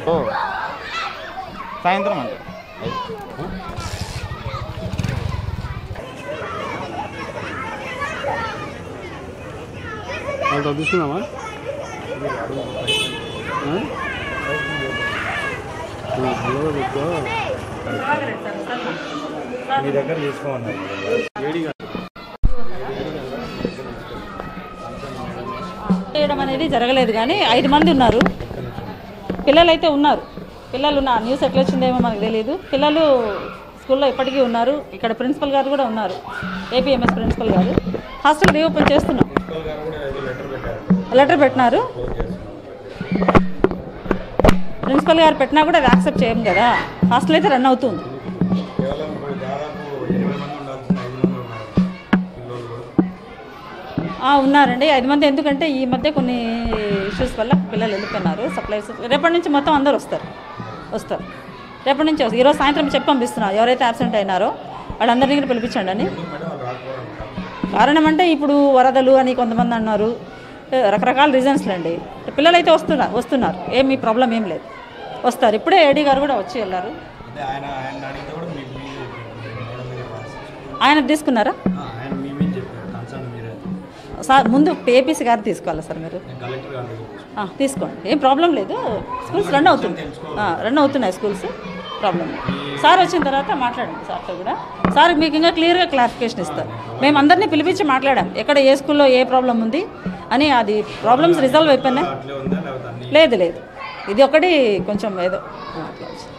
సాయంత్రం అంటే వాళ్ళతో తీసుకున్నామా మీ దగ్గర తీసుకోమన్నారు చేయడం అనేది జరగలేదు కానీ 5 మంది ఉన్నారు. పిల్లలు అయితే ఉన్నారు. పిల్లలు ఉన్నారు. న్యూస్ ఎట్లా వచ్చిందేమో మనకు తెలియదు. పిల్లలు స్కూల్లో ఇప్పటికీ ఉన్నారు. ఇక్కడ ప్రిన్సిపల్ గారు కూడా ఉన్నారు. ఏపీఎంఎస్ ప్రిన్సిపల్ గారు. హాస్టల్ రీఓపెన్ చేస్తున్నాం. లెటర్ పెట్టినారు. ప్రిన్సిపల్ గారు పెట్టినా కూడా అది యాక్సెప్ట్ చేయం కదా. హాస్టల్ అయితే రన్ అవుతుంది. ఉన్నారండి 5 మంది. ఎందుకంటే ఈ మధ్య కొన్ని ఇష్యూస్ వల్ల పిల్లలు వెళ్ళిపోయినారు. సప్లైస్ రేపటి నుంచి మొత్తం అందరూ వస్తారు. రేపటి నుంచి వస్తారు. ఈరోజు సాయంత్రం చెప్పి పంపిస్తున్నారు. ఎవరైతే యాబ్సెంట్ అయినారో వాళ్ళందరినీ కూడా పిలిపించండి అని. కారణం అంటే ఇప్పుడు వరదలు అని కొంతమంది అన్నారు. రకరకాల రీజన్స్లు అండి. పిల్లలు అయితే వస్తున్నారు. ఏమీ ప్రాబ్లం ఏం లేదు. వస్తారు. ఇప్పుడే ఏడీ గారు కూడా వచ్చి వెళ్ళారు. ఆయన తీసుకున్నారా సార్? ముందు ఏపీసీ గారు తీసుకోవాలా సార్? మీరు తీసుకోండి. ఏం ప్రాబ్లం లేదు. స్కూల్స్ రన్ అవుతున్నాయి స్కూల్స్. ప్రాబ్లం సార్ వచ్చిన తర్వాత మాట్లాడండి సార్తో కూడా. సార్ మీకు ఇంకా క్లియర్గా క్లారిఫికేషన్ ఇస్తారు. మేము అందరినీ పిలిపించి మాట్లాడాం ఎక్కడ ఏ స్కూల్లో ఏ ప్రాబ్లం ఉంది అని. అది ప్రాబ్లమ్స్ రిజాల్వ్ అయిపోయినాయి. లేదు ఇది ఒకటి కొంచెం ఏదో